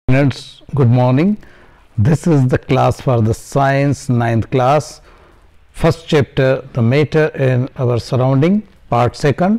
Students, good morning. This is the class for the science 9th class, first chapter, the matter in our surrounding, part second.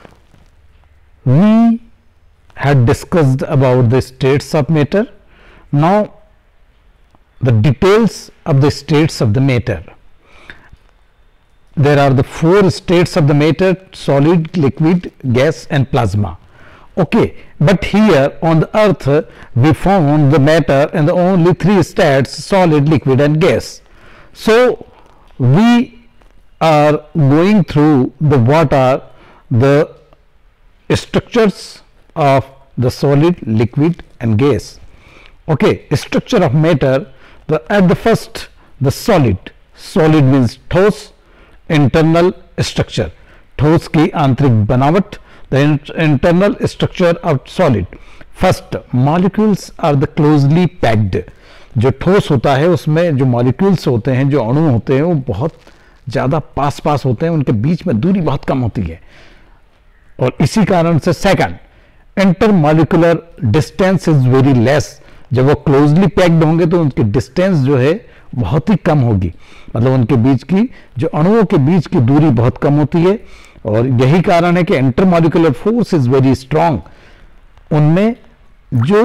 We had discussed about the states of matter. Now the details of the states of the matter. There are the four states of the matter: solid, liquid, gas and plasma. Okay, but here on the earth we found the matter in the only three states: solid, liquid and gas. So we are going through the what are the structures of the solid, liquid and gas. Okay, structure of matter. At the first, the solid means ठोस, internal structure, ठोस की आंतरिक बनावट, the internal structure of solid. First, molecules are the closely packed. जो ठोस होता है उसमें जो molecules होते हैं, जो अणु होते हैं, वो बहुत ज़्यादा पास होते हैं, उनके बीच में दूरी बहुत कम होती है और इसी कारण से second, intermolecular distance is very less. जब वो क्लोजली पैक्ड होंगे तो उनकी डिस्टेंस जो है बहुत ही कम होगी, मतलब उनके बीच की जो अणुओं के बीच की दूरी बहुत कम होती है और यही कारण है कि intermolecular force is very strong. उनमें जो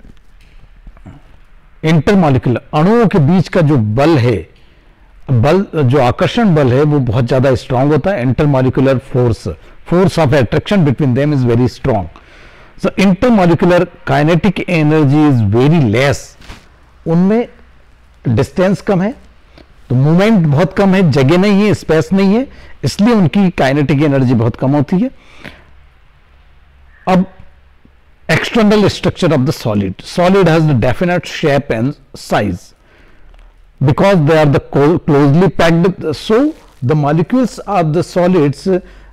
इंटरमॉलिक्यूलर अणुओं के बीच का जो बल है, जो आकर्षण बल है वो बहुत ज्यादा स्ट्रांग होता है. Intermolecular force of attraction between them is very strong. So intermolecular kinetic energy is very less. उनमें डिस्टेंस कम है तो मूवमेंट बहुत कम है, जगह नहीं है, स्पेस नहीं है, इसलिए उनकी काइनेटिक एनर्जी बहुत कम होती है. अब external structure of the solid has the definite shape and size because they are the closely packed. So the molecules of the solids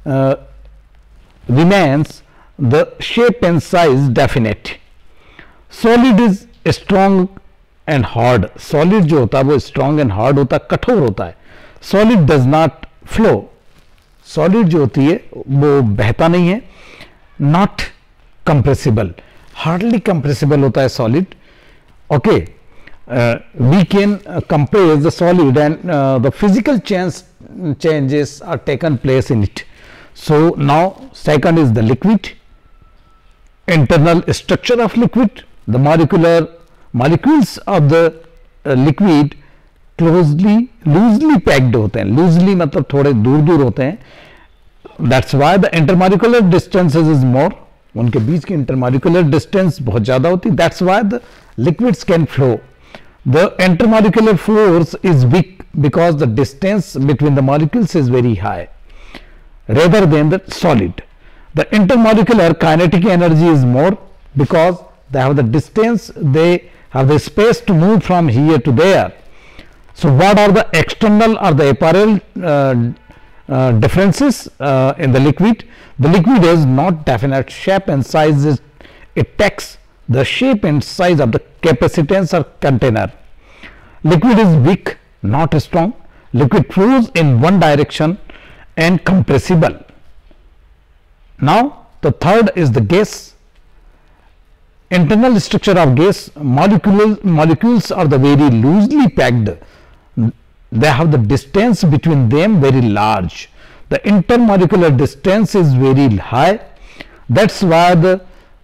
remains the shape and size definite. Solid is strong and hard. Solid जो होता है वो strong and hard होता है, कठोर होता है. Solid does not flow. Solid जो होती है वो बहता नहीं है. Not compressible. Hardly compressible होता है solid. Okay. We can compare the solid and the physical changes are taken place in it. So now second is the liquid. Internal structure of liquid. The molecules of the liquid loosely packed होते हैं. Loosely मतलब थोड़े दूर होते हैं. That's why the intermolecular distances is more. उनके बीच की intermolecular distance बहुत ज़्यादा होती है. That's why the liquids can flow. The intermolecular force is weak because the distance between the molecules is very high rather than the solid. The intermolecular kinetic energy is more because they have the distance, they have the space to move from here to there. So what are the external or the apparent differences in the liquid? The liquid has not definite shape and size. It takes the shape and size of the capacitance or container. Liquid is weak, not strong. Liquid flows in one direction and compressible. Now the third is the gas. Internal structure of gas. Molecules are the very loosely packed. They have the distance between them very large. The intermolecular distance is very high. That's why the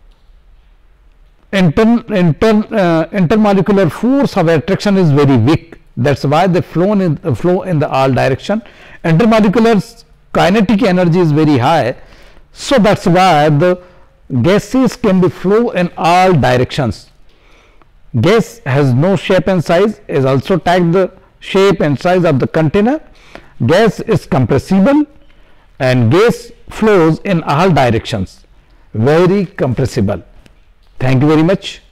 intermolecular force of attraction is very weak. That's why they flow in the all direction. Intermolecular kinetic energy is very high. So that's why the gases can be flow in all directions. Gas has no shape and size, is also tagged the shape and size of the container. Gas is compressible and gas flows in all directions, very compressible. Thank you very much.